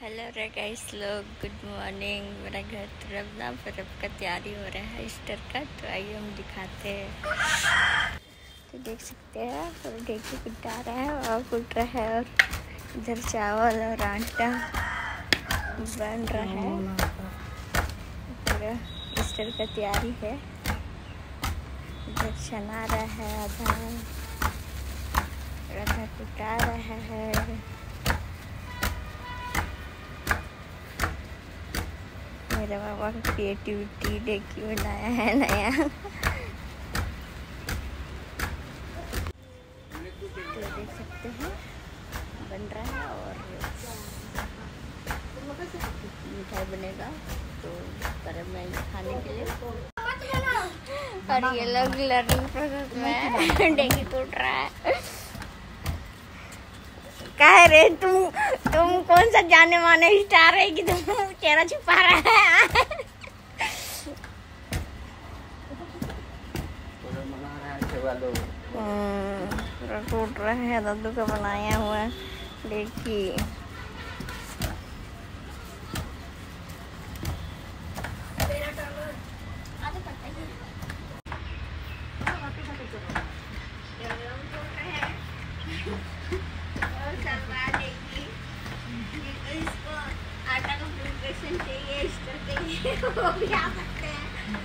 Hello रे guys लोग, good morning. मेरा घर तरफ ना बर्फ का तैयारी हो रहा है ईस्टर का, तो आइए हम दिखाते हैं। तो देख सकते हैं और ढेकी कुटा रहा है और कुट रहा है, और इधर चावल और आटा बन रहा है। पूरा ईस्टर का तैयारी है। इधर चना रहा है, आधा कुटा रहा है। मेरे पापा का क्रिएटिविटी ढेकी बनाया है नया। तो देख सकते हैं बन रहा है, और मिठाई बनेगा तो पर्व में खाने के लिए। और ये लोग लर्निंग प्रोसेस में ढेकी कूट रहा है। कह रहे तुम कौन सा जाने माने स्टार है कि तुम चेहरा छुपा रहा है। टूट रहा है दादू का बनाया हुआ देखिए। आटा का प्रिपरेशन चाहिए, ईस्टर के लिए वो भी आ सकते हैं।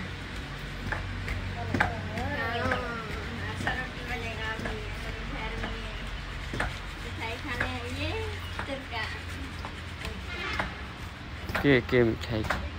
ऐसा रोटी बनेगा अभी घर में, मिठाई खाने आइए ईस्टर का। के मिठाई